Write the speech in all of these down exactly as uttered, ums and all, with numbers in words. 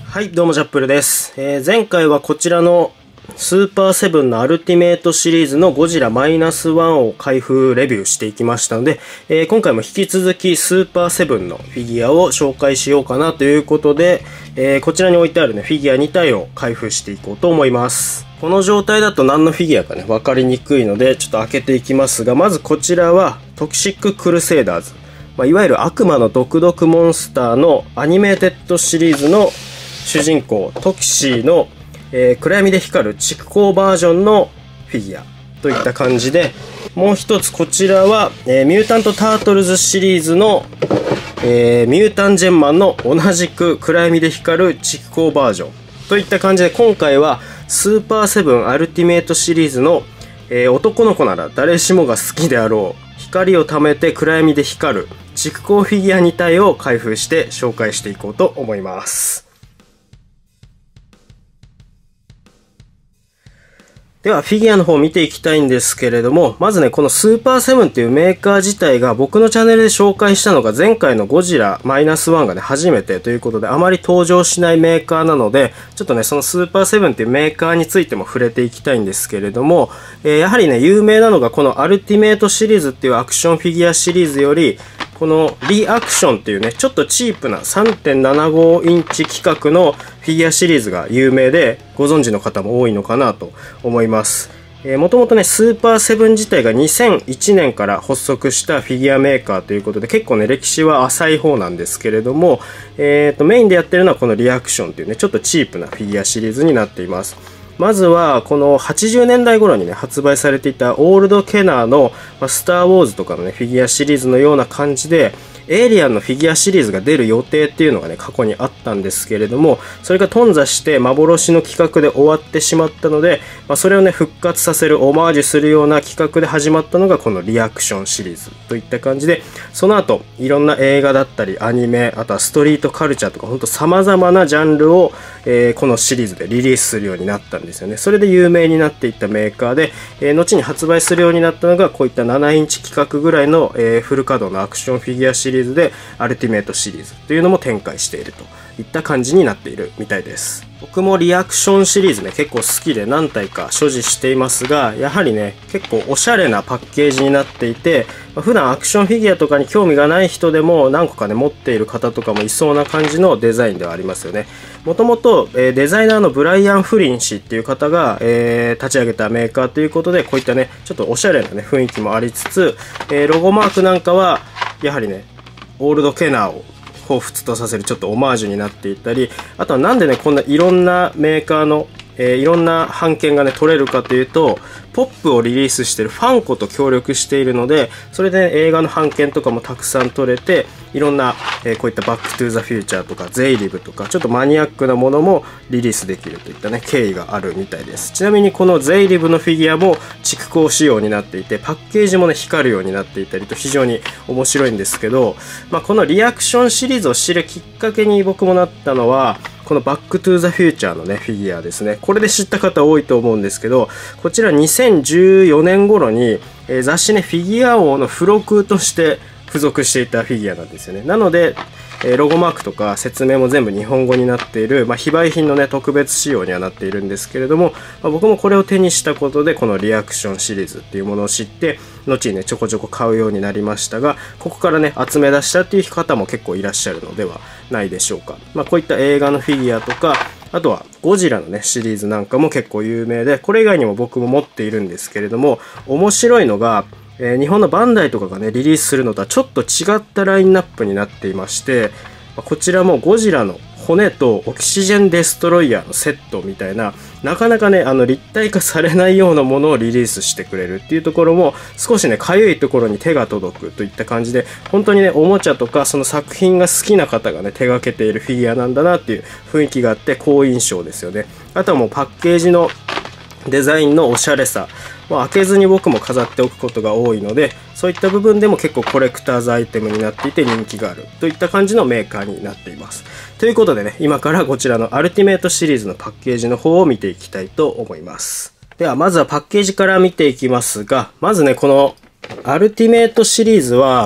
はい、どうもジャップルです。えー、前回はこちらのスーパーセブンのアルティメイトシリーズのゴジラマイナスワンを開封レビューしていきましたので、えー、今回も引き続きスーパーセブンのフィギュアを紹介しようかなということで、えー、こちらに置いてあるね、フィギュアに体を開封していこうと思います。この状態だと何のフィギュアかね、わかりにくいので、ちょっと開けていきますが、まずこちらはトキシッククルセイダーズ。まあ、いわゆる悪魔の毒毒モンスターのアニメーテッドシリーズの主人公トキシーの、えー、暗闇で光る蓄光バージョンのフィギュアといった感じで、もう一つこちらは、えー、ミュータントタートルズシリーズの、えー、ミュータンジェンマンの同じく暗闇で光る蓄光バージョンといった感じで、今回はスーパーセブンアルティメイトシリーズの、えー、男の子なら誰しもが好きであろう光を溜めて暗闇で光る蓄光フィギュアに体を開封して紹介していこうと思います。ではフィギュアの方を見ていきたいんですけれども、まずね、このスーパーセブンっていうメーカー自体が僕のチャンネルで紹介したのが前回のゴジラマイナスワンがね、初めてということであまり登場しないメーカーなので、ちょっとね、そのスーパーセブンっていうメーカーについても触れていきたいんですけれども、えー、やはりね、有名なのがこのアルティメイトシリーズっていうアクションフィギュアシリーズより、このリアクションっていうね、ちょっとチープな さんてんななご インチ規格のフィギュアシリーズが有名で、ご存知の方も多いのかなと思います。えー、もともとね、スーパーセブン自体がにせんいちねんから発足したフィギュアメーカーということで、結構ね、歴史は浅い方なんですけれども、えーと、メインでやってるのはこのリアクションっていうね、ちょっとチープなフィギュアシリーズになっています。まずは、このはちじゅうねんだい頃にね、発売されていたオールドケナーの、まあ、スターウォーズとかのね、フィギュアシリーズのような感じで、エイリアンのフィギュアシリーズが出る予定っていうのがね、過去にあったんですけれども、それが頓挫して幻の企画で終わってしまったので、まあ、それをね、復活させる、オマージュするような企画で始まったのがこのリアクションシリーズといった感じで、その後、いろんな映画だったり、アニメ、あとはストリートカルチャーとか、ほんと様々なジャンルを、えー、このシリーズでリリースするようになったんですよね。それで有名になっていったメーカーで、えー、後に発売するようになったのが、こういったななインチ規格ぐらいの、えー、フル稼働のアクションフィギュアシリーズでアルティメイトシリーズというのも展開しているといった感じになっているみたいです。僕もリアクションシリーズね、結構好きで何体か所持していますが、やはりね、結構おしゃれなパッケージになっていて、まあ、普段アクションフィギュアとかに興味がない人でも何個かね、持っている方とかもいそうな感じのデザインではありますよね。もともと、えー、デザイナーのブライアン・フリン氏っていう方が、えー、立ち上げたメーカーということで、こういったね、ちょっとおしゃれなね、雰囲気もありつつ、えー、ロゴマークなんかは、やはりね、オールドケナーを彷彿とさせるちょっとオマージュになっていたり、あとはなんでね、こんないろんなメーカーの、えー、いろんな版権がね、取れるかというと、ポップをリリースしているファンコと協力しているので、それで、ね、映画の版権とかもたくさん取れて、いろんな、えー、こういったバックトゥーザフューチャーとかゼイリブとか、ちょっとマニアックなものもリリースできるといったね、経緯があるみたいです。ちなみにこのゼイリブのフィギュアも蓄光仕様になっていて、パッケージもね、光るようになっていたりと非常に面白いんですけど、まあ、このリアクションシリーズを知るきっかけに僕もなったのは、このバックトゥーザフューチャーのね、フィギュアですね。これで知った方多いと思うんですけど、こちらにせんじゅうよねん頃に、えー、雑誌ね、フィギュア王の付録として付属していたフィギュアなんですよね。なので、えー、ロゴマークとか説明も全部日本語になっている、まあ、非売品のね、特別仕様にはなっているんですけれども、まあ、僕もこれを手にしたことで、このリアクションシリーズっていうものを知って、後にね、ちょこちょこ買うようになりましたが、ここからね、集め出したっていう方も結構いらっしゃるのではないでしょうか。まあ、こういった映画のフィギュアとか、あとはゴジラのね、シリーズなんかも結構有名で、これ以外にも僕も持っているんですけれども、面白いのが、えー、日本のバンダイとかがね、リリースするのとはちょっと違ったラインナップになっていまして、こちらもゴジラの骨とオキシジェンデストロイヤーのセットみたいな、なかなかね、あの立体化されないようなものをリリースしてくれるっていうところも、少しね、かゆいところに手が届くといった感じで、本当にね、おもちゃとかその作品が好きな方がね、手掛けているフィギュアなんだなっていう雰囲気があって、好印象ですよね。あとはもうパッケージのデザインのおしゃれさ、開けずに僕も飾っておくことが多いので、そういった部分でも結構コレクターズアイテムになっていて人気があるといった感じのメーカーになっています。ということでね、今からこちらのアルティメイトシリーズのパッケージの方を見ていきたいと思います。ではまずはパッケージから見ていきますが、まずね、このアルティメイトシリーズはパッ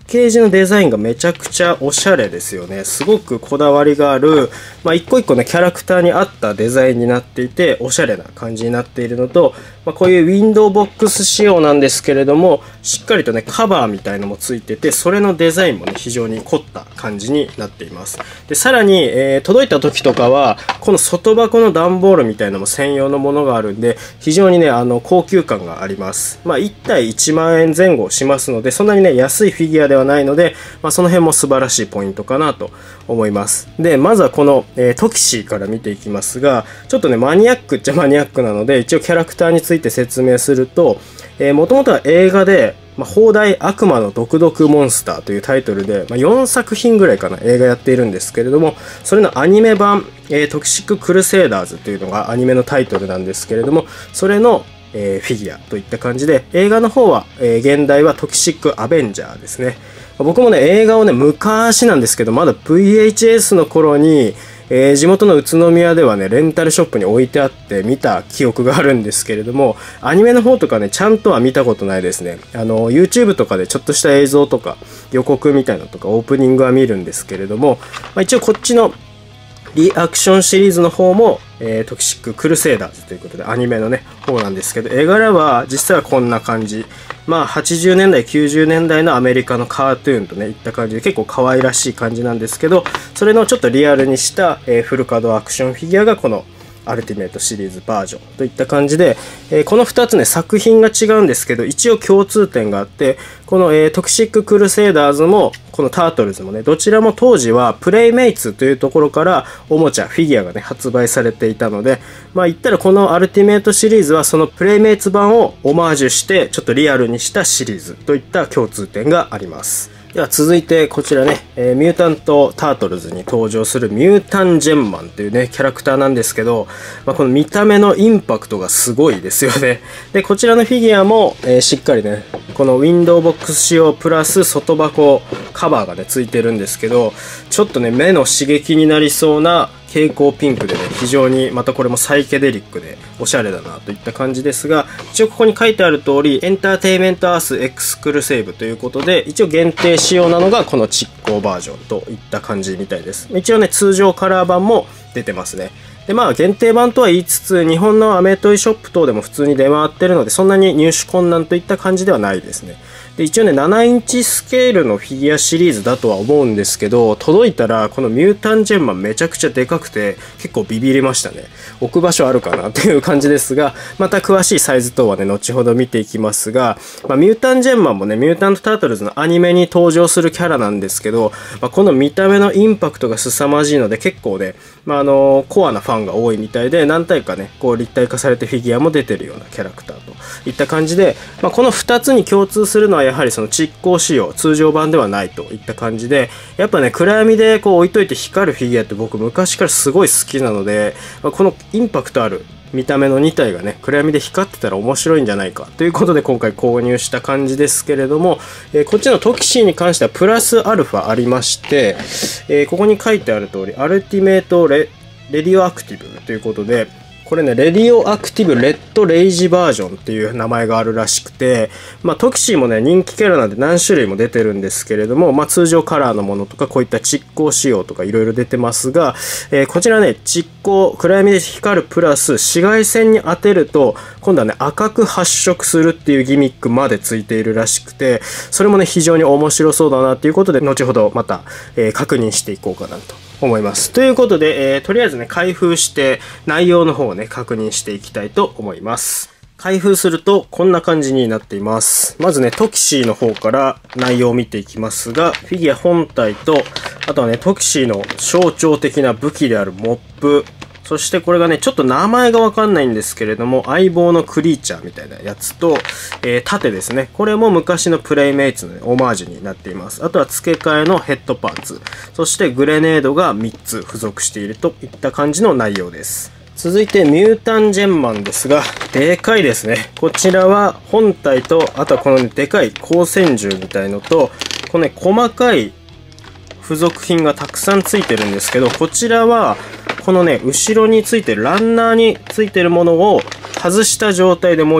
ケージのデザインがめちゃくちゃおしゃれですよね。すごくこだわりがある、まあ、一個一個ね、キャラクターに合ったデザインになっていて、おしゃれな感じになっているのと、まあ、こういうウィンドウボックス仕様なんですけれども、しっかりとね、カバーみたいのもついてて、それのデザインもね、非常に凝った感じになっています。で、さらに、えー、届いた時とかは、この外箱の段ボールみたいなのも専用のものがあるんで、非常にね、あの、高級感があります。まあ、いちたいいちまんえんぜん後しますので、そんなにね、安いフィギュアではないので、まあ、その辺も素晴らしいポイントかなと思います。で、まずはこの、えー、トキシーから見ていきますが、ちょっとね、マニアックっちゃマニアックなので、一応キャラクターについて説明すると、えー、もともとは映画で、まあ、放題悪魔の毒々モンスターというタイトルで、まあ、よんさく品ぐらいかな、映画やっているんですけれども、それのアニメ版、えー、トキシッククルセイダーズというのがアニメのタイトルなんですけれども、それのえー、フィギュアといった感じで、映画の方は、えー、現代はトキシックアベンジャーですね。僕もね、映画をね、昔なんですけど、まだ ブイエイチエス の頃に、えー、地元の宇都宮ではね、レンタルショップに置いてあって見た記憶があるんですけれども、アニメの方とかね、ちゃんとは見たことないですね。あの、YouTube とかでちょっとした映像とか、予告みたいなのとか、オープニングは見るんですけれども、まあ、一応こっちのリアクションシリーズの方も、えー、トキシッククルセイダーズということでアニメのね方なんですけど、絵柄は実際はこんな感じ。まあはちじゅうねんだいきゅうじゅうねんだいのアメリカのカートゥーンとねいった感じで結構可愛らしい感じなんですけど、それのちょっとリアルにした、えー、フル稼働アクションフィギュアがこのアルティメットシリーズバージョンといった感じで、えー、このふたつね作品が違うんですけど、一応共通点があって、この、えー、トキシッククルセイダーズもこのタートルズもね、どちらも当時はプレイメイツというところからおもちゃフィギュアがね発売されていたので、まあ言ったらこのアルティメットシリーズはそのプレイメイツ版をオマージュしてちょっとリアルにしたシリーズといった共通点があります。では続いてこちらね、えー、ミュータント・タートルズに登場するミュータン・ジェンマンっていうね、キャラクターなんですけど、まあ、この見た目のインパクトがすごいですよね。で、こちらのフィギュアも、えー、しっかりね、このウィンドウボックス仕様プラス外箱カバーがね、ついてるんですけど、ちょっとね、目の刺激になりそうな蛍光ピンクでね、非常にまたこれもサイケデリックでおしゃれだなといった感じですが、一応ここに書いてある通り、エンターテイメントアースエクスクルセーブということで、一応限定仕様なのがこの蓄光バージョンといった感じみたいです。一応ね、通常カラー版も出てますね。で、まあ限定版とは言いつつ、日本のアメトイショップ等でも普通に出回ってるので、そんなに入手困難といった感じではないですね。で、一応ね、ななインチスケールのフィギュアシリーズだとは思うんですけど、届いたらこのミュータンジェンマンめちゃくちゃでかくて、結構ビビりましたね。置く場所あるかなっていう感じですが、また詳しいサイズ等はね、後ほど見ていきますが、まあ、ミュータンジェンマンもね、ミュータント・タートルズのアニメに登場するキャラなんですけど、まあ、この見た目のインパクトが凄まじいので、結構ね、まあ、あの、コアなファンが多いみたいで、何体かね、こう立体化されてフィギュアも出てるようなキャラクターといった感じで、まあ、このふたつに共通するのはやはりその蓄光仕様、通常版ではないといった感じで、やっぱね、暗闇でこう置いといて光るフィギュアって僕昔からすごい好きなので、まあ、このインパクトある見た目のに体がね、暗闇で光ってたら面白いんじゃないかということで今回購入した感じですけれども、えー、こっちのトキシーに関してはプラスアルファありまして、えー、ここに書いてある通り、アルティメイトレ、レディオアクティブということで、これね、レディオアクティブレッドレイジバージョンっていう名前があるらしくて、まあトキシーもね、人気キャラなんで何種類も出てるんですけれども、まあ通常カラーのものとか、こういった蓄光仕様とかいろいろ出てますが、えー、こちらね、蓄光、暗闇で光るプラス、紫外線に当てると、今度はね、赤く発色するっていうギミックまでついているらしくて、それもね、非常に面白そうだなっていうことで、後ほどまた、えー、確認していこうかなと思います。ということで、えー、とりあえずね、開封して内容の方をね、確認していきたいと思います。開封するとこんな感じになっています。まずね、トキシーの方から内容を見ていきますが、フィギュア本体と、あとはね、トキシーの象徴的な武器であるモップ、そしてこれがね、ちょっと名前がわかんないんですけれども、相棒のクリーチャーみたいなやつと、えー、盾ですね。これも昔のプレイメイツの、ね、オマージュになっています。あとは付け替えのヘッドパーツ。そしてグレネードがみっつ付属しているといった感じの内容です。続いてミュータンジェンマンですが、でかいですね。こちらは本体と、あとはこの、ね、でかい光線銃みたいのと、このね、細かい付属品がたくさんついてるんですけど、こちらは、このね、後ろについてる、ランナーについてるものを外した状態でもう一個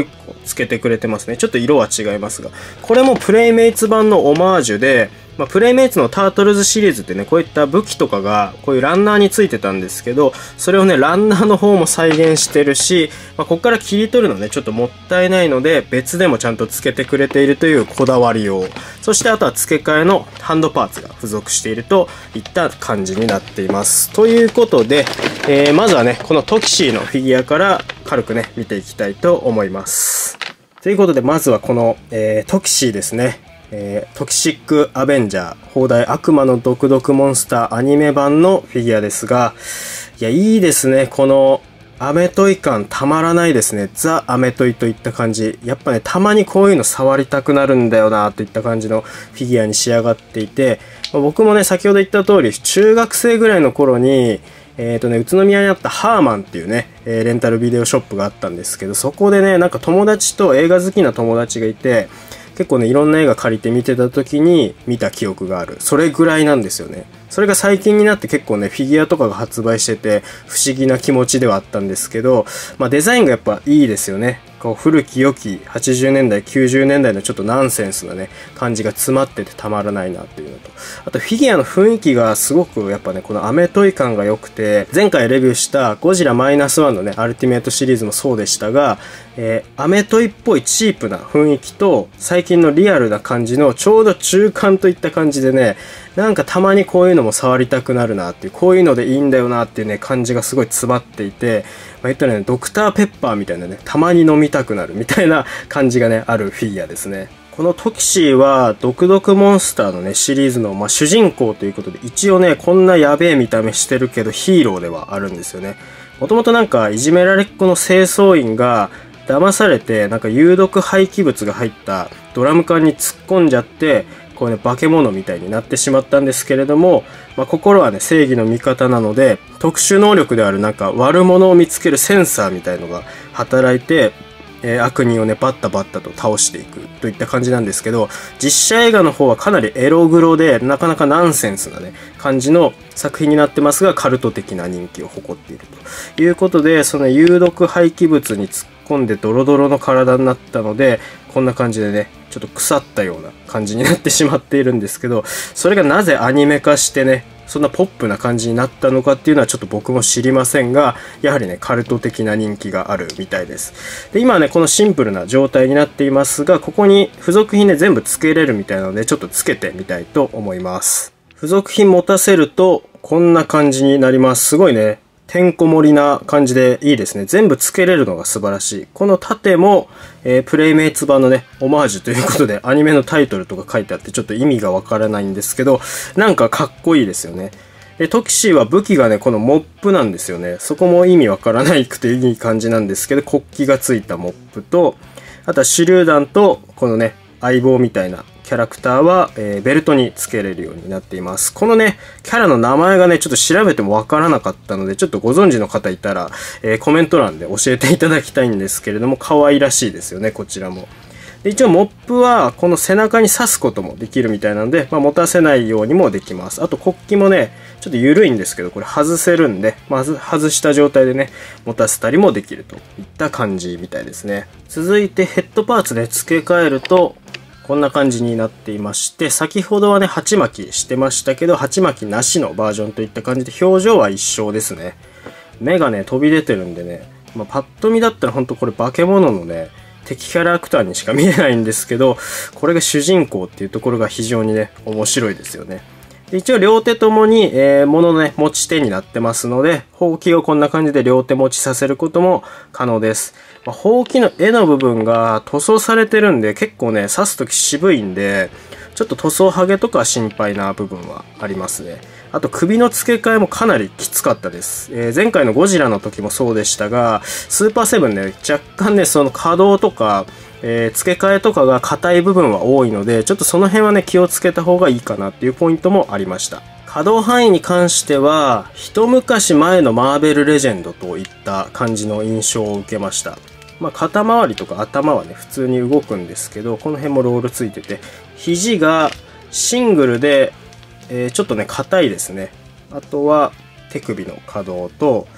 つけてくれてますね。ちょっと色は違いますが。これもプレイメイツ版のオマージュで、まあ、プレイメイツのタートルズシリーズってね、こういった武器とかが、こういうランナーについてたんですけど、それをね、ランナーの方も再現してるし、まあ、ここから切り取るのね、ちょっともったいないので、別でもちゃんと付けてくれているというこだわりよう。そしてあとは付け替えのハンドパーツが付属しているといった感じになっています。ということで、えー、まずはね、このトキシーのフィギュアから軽くね、見ていきたいと思います。ということで、まずはこの、えー、トキシーですね。えー、トキシックアベンジャー、放題悪魔の毒毒モンスターアニメ版のフィギュアですが、いや、いいですね。この、アメトイ感たまらないですね。ザ・アメトイといった感じ。やっぱね、たまにこういうの触りたくなるんだよなといった感じのフィギュアに仕上がっていて、まあ、僕もね、先ほど言った通り、中学生ぐらいの頃に、えっとね、宇都宮にあったハーマンっていうね、えー、レンタルビデオショップがあったんですけど、そこでね、なんか友達と映画好きな友達がいて、結構ね、いろんな映画借りて見てた時に見た記憶がある。それぐらいなんですよね。それが最近になって結構ね、フィギュアとかが発売してて、不思議な気持ちではあったんですけど、まあデザインがやっぱいいですよね。こう古き良きはちじゅうねんだい、きゅうじゅうねんだいのちょっとナンセンスなね、感じが詰まっててたまらないなっていうのと、あとフィギュアの雰囲気がすごくやっぱね、このアメトイ感が良くて、前回レビューしたゴジラマイナスワンのね、アルティメットシリーズもそうでしたが、えー、アメトイっぽいチープな雰囲気と、最近のリアルな感じのちょうど中間といった感じでね、なんかたまにこういうのも触りたくなるなっていう、こういうのでいいんだよなっていうね、感じがすごい詰まっていて、まあ、言ったらね、ドクターペッパーみたいなね、たまに飲みたくなるみたいな感じがね、あるフィギュアですね。このトキシーは、毒毒モンスターのね、シリーズの、まあ、主人公ということで、一応ね、こんなやべえ見た目してるけど、ヒーローではあるんですよね。もともとなんか、いじめられっ子の清掃員が、騙されて、なんか有毒廃棄物が入ったドラム缶に突っ込んじゃって、こうね、化け物みたいになってしまったんですけれども、まあ、心はね、正義の味方なので、特殊能力であるなんか悪者を見つけるセンサーみたいのが働いて、えー、悪人をね、バッタバッタと倒していくといった感じなんですけど、実写映画の方はかなりエログロで、なかなかナンセンスなね、感じの作品になってますが、カルト的な人気を誇っているということで、その有毒廃棄物に突っ込んでドロドロの体になったので、こんな感じでね、ちょっと腐ったような感じになってしまっているんですけど、それがなぜアニメ化してね、そんなポップな感じになったのかっていうのはちょっと僕も知りませんが、やはりね、カルト的な人気があるみたいです。で、今はね、このシンプルな状態になっていますが、ここに付属品で全部付けれるみたいなので、ちょっと付けてみたいと思います。付属品持たせると、こんな感じになります。すごいね、てんこ盛りな感じでいいですね。全部付けれるのが素晴らしい。この盾も、えー、プレイメイツ版のね、オマージュということで、アニメのタイトルとか書いてあって、ちょっと意味がわからないんですけど、なんかかっこいいですよね。で、トキシーは武器がね、このモップなんですよね。そこも意味わからないくていい感じなんですけど、国旗がついたモップと、あとは手榴弾と、このね、相棒みたいなキャラクターは、えー、ベルトにつけれるようになっています。このね、キャラの名前がね、ちょっと調べてもわからなかったので、ちょっとご存知の方いたら、えー、コメント欄で教えていただきたいんですけれども、可愛らしいですよね、こちらも。で一応、モップは、この背中に刺すこともできるみたいなので、まあ、持たせないようにもできます。あと、国旗もね、ちょっと緩いんですけど、これ外せるんで、まず外した状態でね、持たせたりもできるといった感じみたいですね。続いて、ヘッドパーツね、付け替えると、こんな感じになっていまして、先ほどはね、鉢巻きしてましたけど、鉢巻きなしのバージョンといった感じで、表情は一緒ですね。目がね、飛び出てるんでね、まあ、パッと見だったらほんとこれ化け物のね、敵キャラクターにしか見えないんですけど、これが主人公っていうところが非常にね、面白いですよね。で一応両手ともに、えー、物のね、持ち手になってますので、ほうきをこんな感じで両手持ちさせることも可能です。まあ、ほうきの絵の部分が塗装されてるんで、結構ね、刺すとき渋いんで、ちょっと塗装剥げとか心配な部分はありますね。あと首の付け替えもかなりきつかったです。えー、前回のゴジラの時もそうでしたが、スーパーセブンね、若干ね、その可動とか、えー、付け替えとかが硬い部分は多いので、ちょっとその辺はね、気をつけた方がいいかなっていうポイントもありました。可動範囲に関しては、一昔前のマーベルレジェンドといった感じの印象を受けました。まあ、肩周りとか頭はね、普通に動くんですけど、この辺もロールついてて、肘がシングルで、えー、ちょっとね、硬いですね。あとは手首の可動と、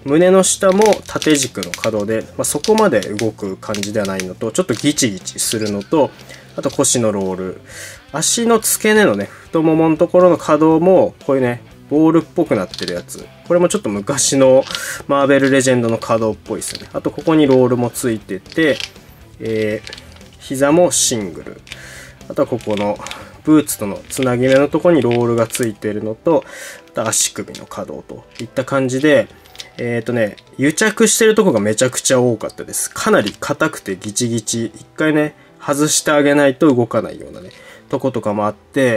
胸の下も縦軸の可動で、まあ、そこまで動く感じではないのと、ちょっとギチギチするのと、あと腰のロール。足の付け根のね、太もものところの可動も、こういうね、ボールっぽくなってるやつ。これもちょっと昔のマーベルレジェンドの可動っぽいですよね。あとここにロールもついてて、えー、膝もシングル。あとはここのブーツとのつなぎ目のところにロールがついているのと、あと足首の可動といった感じで、えっとね、癒着してるとこがめちゃくちゃ多かったです。かなり硬くてギチギチ。一回ね、外してあげないと動かないようなね、とことかもあって、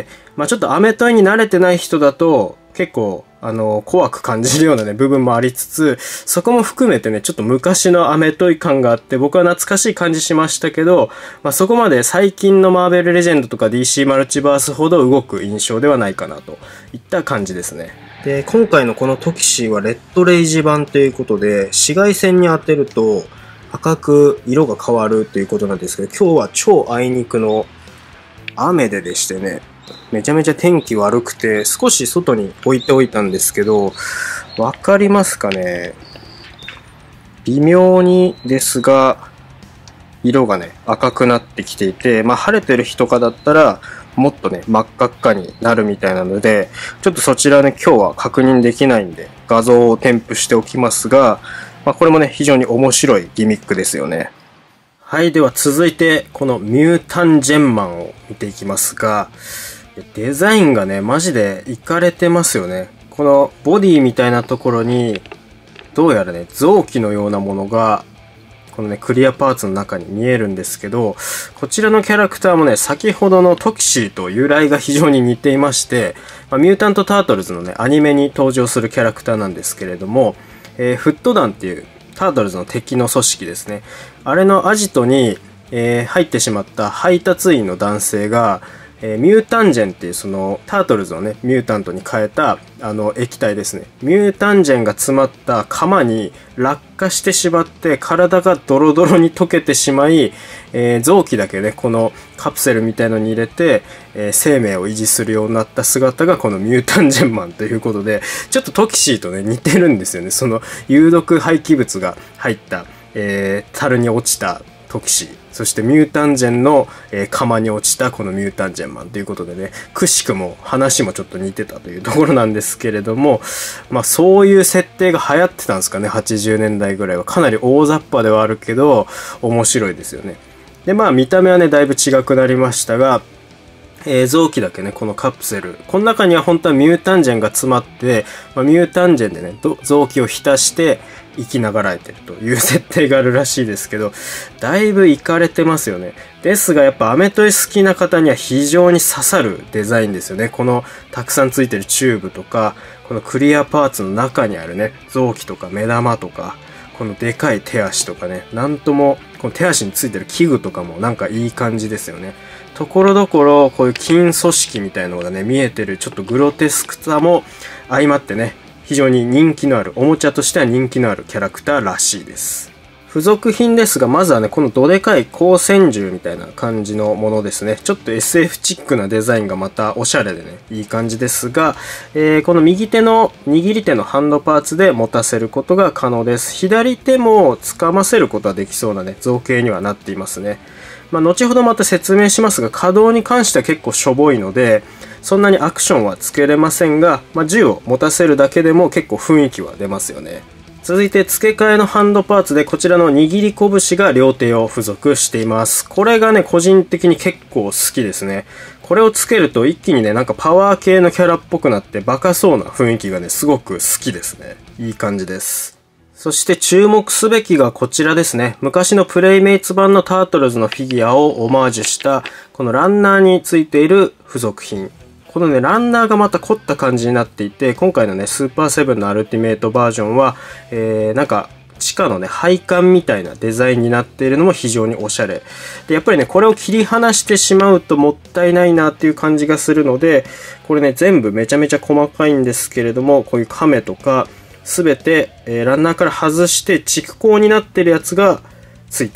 まあちょっとアメトイに慣れてない人だと、結構、あの、怖く感じるようなね、部分もありつつ、そこも含めてね、ちょっと昔のアメトイ感があって、僕は懐かしい感じしましたけど、まあそこまで最近のマーベルレジェンドとか ディーシー マルチバースほど動く印象ではないかなといった感じですね。で、今回のこのトキシーはレッドレイジ版ということで、紫外線に当てると赤く色が変わるということなんですけど、今日は超あいにくの雨ででしてね、めちゃめちゃ天気悪くて、少し外に置いておいたんですけど、わかりますかね？微妙にですが、色がね、赤くなってきていて、まあ晴れてる日とかだったら、もっとね、真っ赤っかになるみたいなので、ちょっとそちらね、今日は確認できないんで、画像を添付しておきますが、まあこれもね、非常に面白いギミックですよね。はい、では続いて、このミュータンジェンマンを見ていきますが、デザインがね、マジでイカれてますよね。このボディみたいなところに、どうやらね、臓器のようなものが、このね、クリアパーツの中に見えるんですけど、こちらのキャラクターもね、先ほどのトキシーと由来が非常に似ていまして、まあ、ミュータント・タートルズのね、アニメに登場するキャラクターなんですけれども、えー、フット団っていうタートルズの敵の組織ですね。あれのアジトに、えー、入ってしまった配達員の男性が、えー、ミュータンジェンっていうそのタートルズをね、ミュータントに変えたあの液体ですね。ミュータンジェンが詰まった釜に落下してしまって体がドロドロに溶けてしまい、えー、臓器だけね、このカプセルみたいのに入れて、えー、生命を維持するようになった姿がこのミュータンジェンマンということで、ちょっとトキシーとね、似てるんですよね。その有毒廃棄物が入った、えー、樽に落ちたトキシー。そしてミュータンジェンの、えー、釜に落ちたこのミュータンジェンマンということでね、くしくも話もちょっと似てたというところなんですけれども、まあそういう設定が流行ってたんですかね、はちじゅうねんだいぐらいは。かなり大雑把ではあるけど、面白いですよね。で、まあ見た目はね、だいぶ違くなりましたが、えー、臓器だけね、このカプセル。この中には本当はミュータンジェンが詰まって、まあ、ミュータンジェンでね、臓器を浸して生きながらえてるという設定があるらしいですけど、だいぶイカれてますよね。ですがやっぱアメトイ好きな方には非常に刺さるデザインですよね。このたくさんついてるチューブとか、このクリアパーツの中にあるね、臓器とか目玉とか、このでかい手足とかね、なんとも、この手足についてる器具とかもなんかいい感じですよね。ところどころ、こういう筋組織みたいなのがね、見えてるちょっとグロテスクさも相まってね、非常に人気のある、おもちゃとしては人気のあるキャラクターらしいです。付属品ですが、まずはね、このどでかい光線銃みたいな感じのものですね。ちょっと エスエフ チックなデザインがまたおしゃれでね、いい感じですが、えー、この右手の握り手のハンドパーツで持たせることが可能です。左手も掴ませることはできそうなね、造形にはなっていますね。まあ、後ほどまた説明しますが、稼働に関しては結構しょぼいので、そんなにアクションはつけれませんが、まあ、銃を持たせるだけでも結構雰囲気は出ますよね。続いて付け替えのハンドパーツでこちらの握り拳が両手を付属しています。これがね、個人的に結構好きですね。これをつけると一気にね、なんかパワー系のキャラっぽくなってバカそうな雰囲気がね、すごく好きですね。いい感じです。そして注目すべきがこちらですね。昔のプレイメイツ版のタートルズのフィギュアをオマージュしたこのランナーについている付属品。このね、ランナーがまた凝った感じになっていて、今回のね、スーパーセブンのアルティメイトバージョンは、えー、なんか、地下のね、配管みたいなデザインになっているのも非常におしゃれ。で、やっぱりね、これを切り離してしまうともったいないなっていう感じがするので、これね、全部めちゃめちゃ細かいんですけれども、こういうカメとか、すべて、えー、ランナーから外して蓄光になってるやつがついていると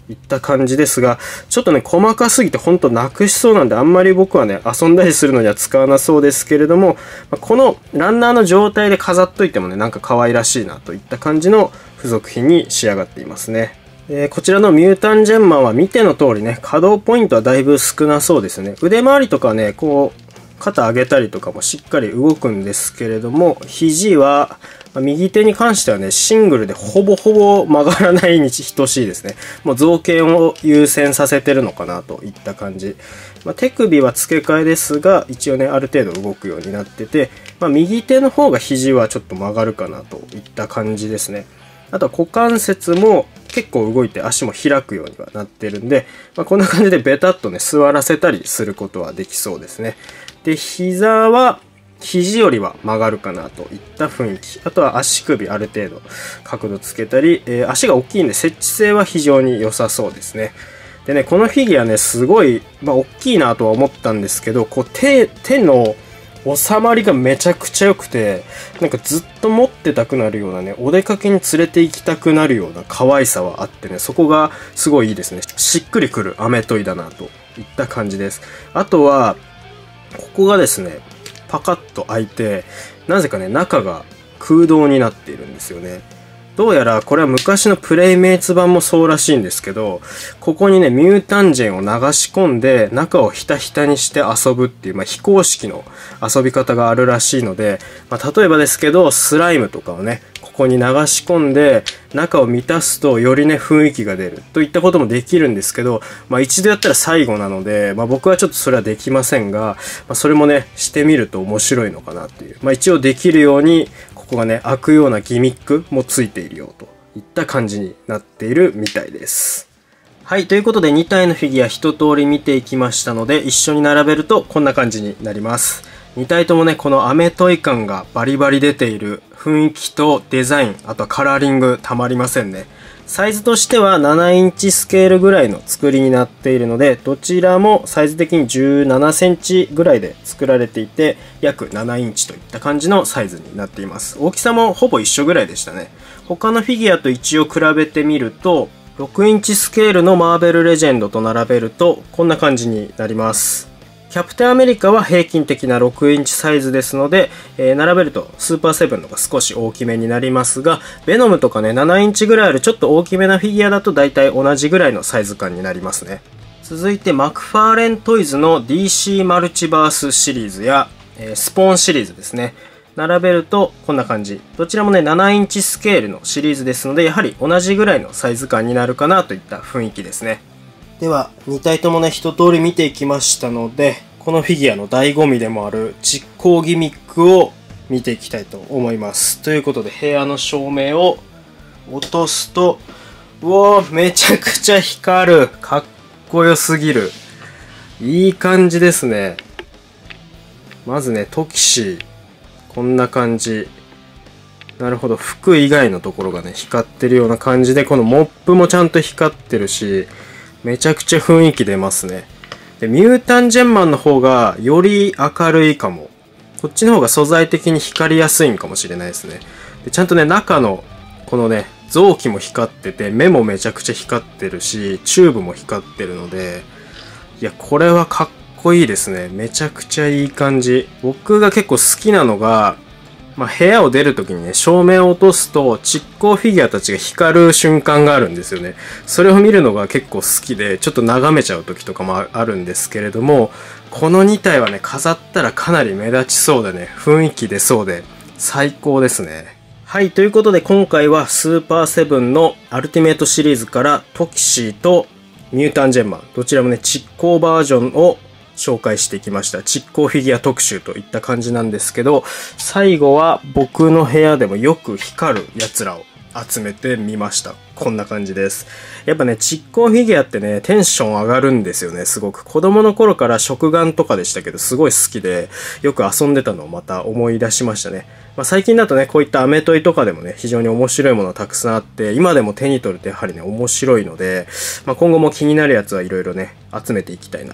いった感じですが、ちょっとね、細かすぎてほんとなくしそうなんで、あんまり僕はね、遊んだりするのには使わなそうですけれども、このランナーの状態で飾っといてもね、なんか可愛らしいなといった感じの付属品に仕上がっていますね。えー、こちらのミュータンジェンマンは見ての通りね、可動ポイントはだいぶ少なそうですね。腕回りとかはね、こう、肩上げたりとかもしっかり動くんですけれども、肘は、右手に関してはね、シングルでほぼほぼ曲がらないに等しいですね。もう造形を優先させてるのかなといった感じ。まあ、手首は付け替えですが、一応ね、ある程度動くようになってて、まあ、右手の方が肘はちょっと曲がるかなといった感じですね。あとは股関節も結構動いて足も開くようにはなってるんで、まあ、こんな感じでベタっとね、座らせたりすることはできそうですね。で、膝は、肘よりは曲がるかなといった雰囲気。あとは足首ある程度角度つけたり、えー、足が大きいんで接地性は非常に良さそうですね。でね、このフィギュアね、すごい、まあ、大きいなとは思ったんですけど、こう手、手の収まりがめちゃくちゃ良くて、なんかずっと持ってたくなるようなね、お出かけに連れて行きたくなるような可愛さはあってね、そこがすごいいいですね。しっくりくるアメトイだなといった感じです。あとは、ここがですね、パカッと開いて、なぜかね、中が空洞になっているんですよね。どうやらこれは昔のプレイメイツ版もそうらしいんですけど、ここにね、ミュータンジェンを流し込んで、中をひたひたにして遊ぶっていう、まあ、非公式の遊び方があるらしいので、まあ、例えばですけど、スライムとかをね、ここに流し込んで、中を満たすとよりね、雰囲気が出るといったこともできるんですけど、まあ一度やったら最後なので、まあ僕はちょっとそれはできませんが、まあそれもね、してみると面白いのかなっていう。まあ一応できるように、ここがね、開くようなギミックもついているよといった感じになっているみたいです。はい、ということでに体のフィギュア一通り見ていきましたので、一緒に並べるとこんな感じになります。に体ともね、このアメトイ感がバリバリ出ている雰囲気とデザイン、あとはカラーリングたまりませんね。サイズとしてはななインチスケールぐらいの作りになっているので、どちらもサイズ的にじゅうななセンチぐらいで作られていて、約ななインチといった感じのサイズになっています。大きさもほぼ一緒ぐらいでしたね。他のフィギュアと一応比べてみると、ろくインチスケールのマーベルレジェンドと並べるとこんな感じになります。キャプテンアメリカは平均的なろくインチサイズですので、えー、並べるとスーパーセブンのが少し大きめになりますが、ベノムとかね、ななインチぐらいあるちょっと大きめなフィギュアだと大体同じぐらいのサイズ感になりますね。続いてマクファーレントイズの ディーシー マルチバースシリーズや、えー、スポーンシリーズですね。並べるとこんな感じ。どちらもね、ななインチスケールのシリーズですので、やはり同じぐらいのサイズ感になるかなといった雰囲気ですね。では、に体ともね、一通り見ていきましたので、このフィギュアの醍醐味でもある実行ギミックを見ていきたいと思います。ということで、部屋の照明を落とすと、うおー、めちゃくちゃ光る。かっこよすぎる。いい感じですね。まずね、トキシー。こんな感じ。なるほど。服以外のところがね、光ってるような感じで、このモップもちゃんと光ってるし、めちゃくちゃ雰囲気出ますね。で、ミュータンジェンマンの方がより明るいかも。こっちの方が素材的に光りやすいんかもしれないですね。で、ちゃんとね、中の、このね、臓器も光ってて、目もめちゃくちゃ光ってるし、チューブも光ってるので、いや、これはかっこいいですね。めちゃくちゃいい感じ。僕が結構好きなのが、まあ、部屋を出るときにね、照明を落とすと、蓄光フィギュアたちが光る瞬間があるんですよね。それを見るのが結構好きで、ちょっと眺めちゃうときとかもあるんですけれども、このに体はね、飾ったらかなり目立ちそうでね、雰囲気出そうで、最高ですね。はい、ということで今回はスーパーセブンのアルティメイトシリーズからトキシーとミュータンジェンマン、どちらもね、蓄光バージョンを紹介していきました。蓄光フィギュア特集といった感じなんですけど、最後は僕の部屋でもよく光るやつらを集めてみました。こんな感じです。やっぱね、蓄光フィギュアってね、テンション上がるんですよね、すごく。子供の頃から食玩とかでしたけど、すごい好きで、よく遊んでたのをまた思い出しましたね。まあ、最近だとね、こういったアメトイとかでもね、非常に面白いものたくさんあって、今でも手に取るとやはりね、面白いので、まあ、今後も気になるやつはいろいろね、集めていきたいなと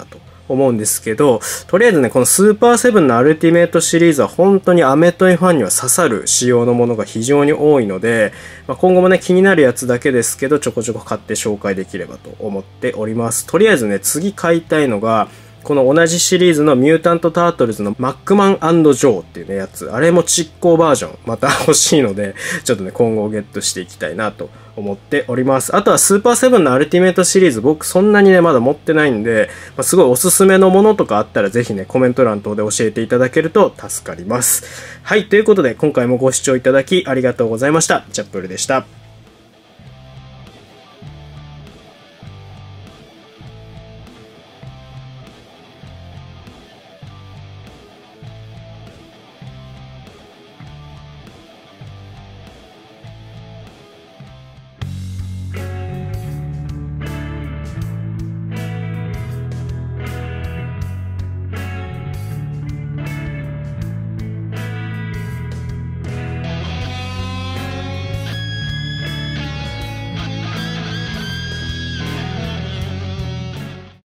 思うんですけど、とりあえずね、このスーパーセブンのアルティメイトシリーズは本当にアメトイファンには刺さる仕様のものが非常に多いので、まあ、今後もね、気になるやつだけですけど、ちょこちょこ買って紹介できればと思っております。とりあえずね、次買いたいのが、この同じシリーズのミュータント・タートルズのマックマン&ジョーっていうね、やつ。あれも蓄光バージョン。また欲しいので、ちょっとね、今後ゲットしていきたいなと思っております。あとはスーパーセブンのアルティメイトシリーズ、僕そんなにね、まだ持ってないんで、まあ、すごいおすすめのものとかあったらぜひね、コメント欄等で教えていただけると助かります。はい、ということで今回もご視聴いただきありがとうございました。チャップルでした。